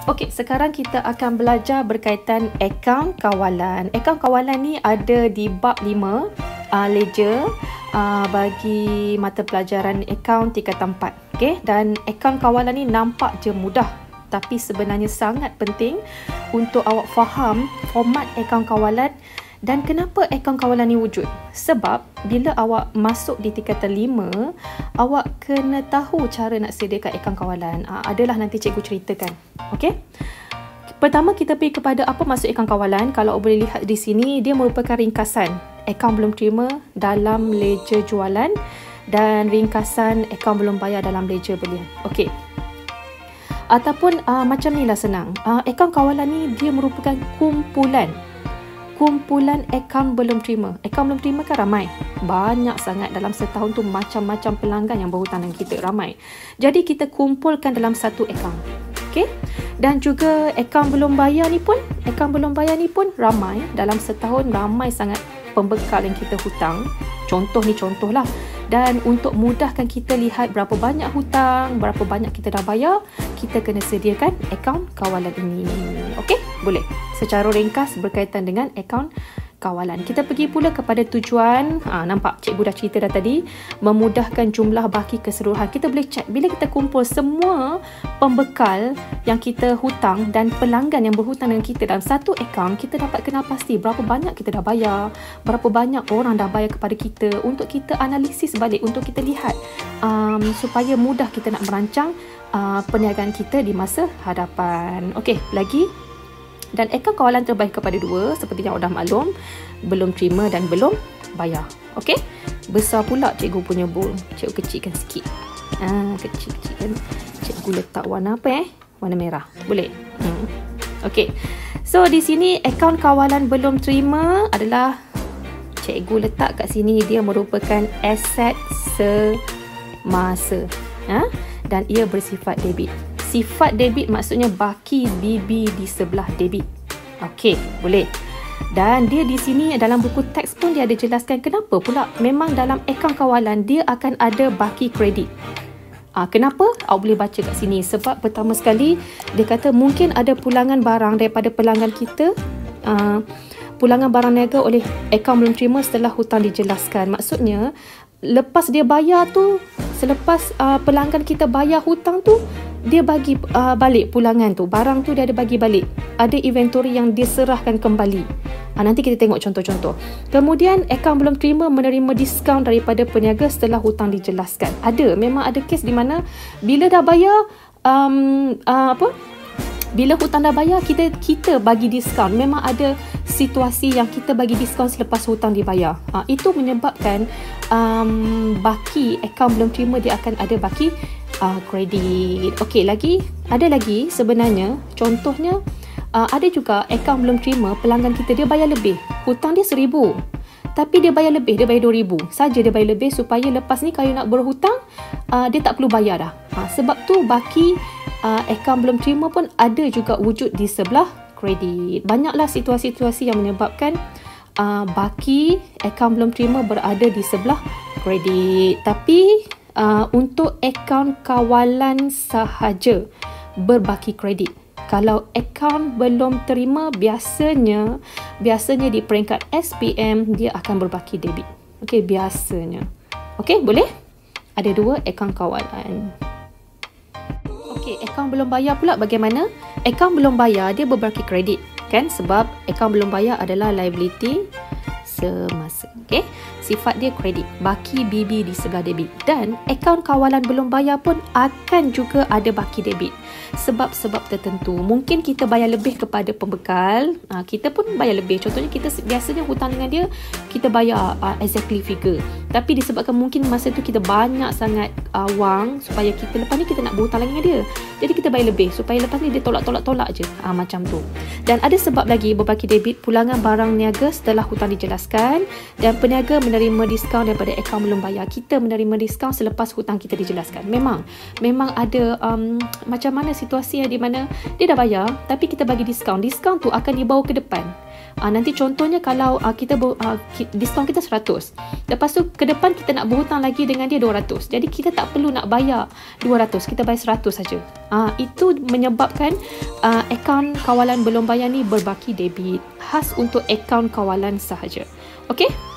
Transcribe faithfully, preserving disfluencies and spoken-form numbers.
Okey, sekarang kita akan belajar berkaitan akaun kawalan. Akaun kawalan ni ada di bab lima, uh, ledger, uh, bagi mata pelajaran akaun tingkatan empat. Okey, dan akaun kawalan ni nampak je mudah, tapi sebenarnya sangat penting untuk awak faham format akaun kawalan. Dan kenapa akaun kawalan ni wujud? Sebab bila awak masuk di tingkatan lima, awak kena tahu cara nak sediakan akaun kawalan. Aa, adalah nanti cikgu ceritakan. Okey? Pertama kita pergi kepada apa maksud akaun kawalan. Kalau awak boleh lihat di sini, dia merupakan ringkasan akaun belum terima dalam ledger jualan dan ringkasan akaun belum bayar dalam ledger belian. Okey. Ataupun uh, macam ni lah senang. Uh, akaun kawalan ni dia merupakan kumpulan kumpulan akaun belum terima. Akaun belum terima kan ramai. Banyak sangat dalam setahun tu, macam-macam pelanggan yang berhutang dengan kita, ramai. Jadi kita kumpulkan dalam satu akaun. Okey? Dan juga akaun belum bayar ni pun, akaun belum bayar ni pun ramai. Dalam setahun ramai sangat pembekal yang kita hutang. Contoh ni contoh lah. Dan untuk mudahkan kita lihat berapa banyak hutang, berapa banyak kita dah bayar, kita kena sediakan akaun kawalan ini. Okey? Boleh. Secara ringkas berkaitan dengan akaun kawalan. Kita pergi pula kepada tujuan. Ha, nampak cikgu dah cerita dah tadi. Memudahkan jumlah baki keseluruhan. Kita boleh cek bila kita kumpul semua pembekal yang kita hutang dan pelanggan yang berhutang dengan kita dalam satu akaun, kita dapat kenal pasti berapa banyak kita dah bayar, berapa banyak orang dah bayar kepada kita, untuk kita analisis balik, untuk kita lihat um, supaya mudah kita nak merancang uh, perniagaan kita di masa hadapan. Okey, lagi. Dan akaun kawalan terbahagi kepada dua, seperti yang dah maklum, belum terima dan belum bayar. Okey? Besar pula cikgu punya bowl. Cikgu kecilkan sikit. Ah, kecil-kecilkan. Cikgu letak warna apa eh? Warna merah. Boleh? Hmm. Okey. So, di sini akaun kawalan belum terima adalah cikgu letak kat sini, dia merupakan aset semasa. Ha? Dan ia bersifat debit. Sifat debit maksudnya baki B B di sebelah debit. Okey, boleh. Dan dia di sini dalam buku teks pun dia ada jelaskan kenapa pula memang dalam akaun kawalan dia akan ada baki kredit. Ah, kenapa? Awak boleh baca kat sini. Sebab pertama sekali dia kata mungkin ada pulangan barang daripada pelanggan kita. Ah, pulangan barang niaga oleh akaun belum terima setelah hutang dijelaskan. Maksudnya lepas dia bayar tu, selepas uh, pelanggan kita bayar hutang tu, dia bagi uh, balik pulangan tu, barang tu dia ada bagi balik, ada inventory yang diserahkan kembali. Ha, nanti kita tengok contoh-contoh. Kemudian akaun belum terima menerima diskaun daripada peniaga setelah hutang dijelaskan. Ada, memang ada kes di mana bila dah bayar um, uh, apa bila hutang dah bayar, kita kita bagi diskaun. Memang ada situasi yang kita bagi diskaun selepas hutang dibayar. Ha, itu menyebabkan um, baki akaun belum terima dia akan ada baki uh, kredit. Okey, lagi ada lagi sebenarnya. Contohnya uh, ada juga akaun belum terima, pelanggan kita dia bayar lebih. Hutang dia seribu. Tapi dia bayar lebih, dia bayar dua ribu saja, dia bayar lebih supaya lepas ni kalau nak berhutang, uh, dia tak perlu bayar dah. Ha, sebab tu baki uh, akaun belum terima pun ada juga wujud di sebelah kredit. Banyaklah situasi-situasi yang menyebabkan uh, baki akaun belum terima berada di sebelah kredit. Tapi uh, untuk akaun kawalan sahaja berbaki kredit. Kalau akaun belum terima, biasanya biasanya di peringkat S P M dia akan berbaki debit. Okey, biasanya. Okey, boleh? Ada dua akaun kawalan. Okey, akaun belum bayar pula bagaimana? Akaun belum bayar dia berbaki kredit, kan? Sebab akaun belum bayar adalah liability semasa. Okey, sifat dia kredit, baki B B di sebelah debit. Dan akaun kawalan belum bayar pun akan juga ada baki debit. Sebab-sebab tertentu. Mungkin kita bayar lebih kepada pembekal, uh, kita pun bayar lebih. Contohnya kita biasanya hutang dengan dia, kita bayar uh, exactly figure. Tapi disebabkan mungkin masa tu kita banyak sangat uh, wang, supaya kita lepas ni kita nak berhutang lagi dengan dia, jadi kita bayar lebih supaya lepas ni dia tolak-tolak-tolak je, uh, macam tu. Dan ada sebab lagi berbaki debit, pulangan barang niaga setelah hutang dijelaskan, dan peniaga menerima diskaun daripada akaun belum bayar. Kita menerima diskaun selepas hutang kita dijelaskan. Memang, memang ada um, macam mana situasi yang di mana dia dah bayar tapi kita bagi diskaun. Diskaun tu akan dibawa ke depan. Uh, nanti contohnya kalau uh, kita uh, diskaun kita seratus. Lepas tu ke depan kita nak berhutang lagi dengan dia dua ratus. Jadi kita tak perlu nak bayar dua ratus, kita bayar seratus saja. Uh, itu menyebabkan uh, akaun kawalan belum bayar ni berbaki debit. Khas untuk akaun kawalan sahaja. Okey?